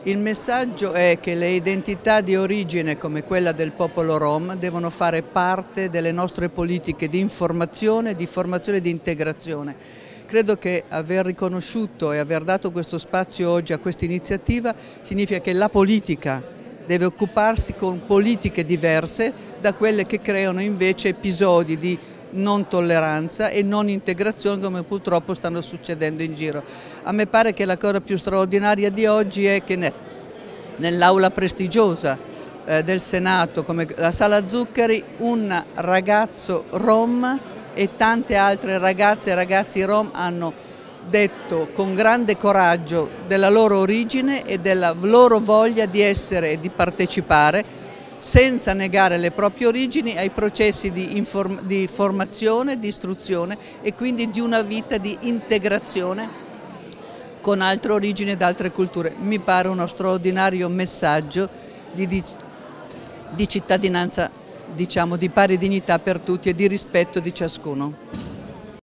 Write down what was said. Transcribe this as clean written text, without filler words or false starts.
Il messaggio è che le identità di origine come quella del popolo Rom devono fare parte delle nostre politiche di informazione, di formazione e di integrazione. Credo che aver riconosciuto e aver dato questo spazio oggi a questa iniziativa significa che la politica deve occuparsi con politiche diverse da quelle che creano invece episodi di non tolleranza e non integrazione come purtroppo stanno succedendo in giro. A me pare che la cosa più straordinaria di oggi è che nell'aula prestigiosa del Senato, come la Sala Zuccari, un ragazzo rom e tante altre ragazze e ragazzi rom hanno detto con grande coraggio della loro origine e della loro voglia di essere e di partecipare senza negare le proprie origini ai processi di formazione, di istruzione e quindi di una vita di integrazione con altre origini ed altre culture. Mi pare uno straordinario messaggio di cittadinanza, diciamo, di pari dignità per tutti e di rispetto di ciascuno.